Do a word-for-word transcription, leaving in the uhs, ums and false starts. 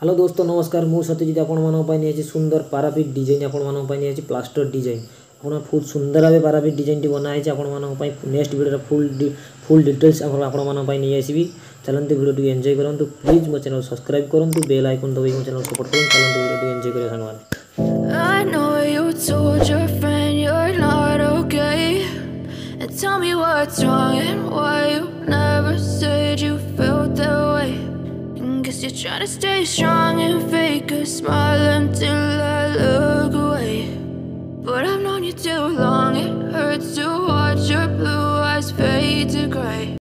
Hello दोस्तों नमस्कार मु सत्यजित आपण मानक पाई नहीं सुंदर पारापिट डिजाइन आपण मानक पाई नहीं प्लास्टर डिजाइन आपण बहुत सुंदर भाव पारापिट डिजाइन टी बनाई आपण मानक पाई next video full full details आपण मानक पाई नहीं आसीबी चलंतु वीडियो टी एंजॉय करंतु प्लीज मो चैनल सब्सक्राइब करंतु बेल आइकन दबाई मो चैनल सपोर्ट करंतु चलंतु वीडियो टी एंजॉय करिया संग माने I know you told your friend you're not okay, and tell me what's wrong and why you never said you felt that way. Guess you're trying to stay strong and fake a smile until I look away. But I've known you too long, it hurts to watch your blue eyes fade to gray.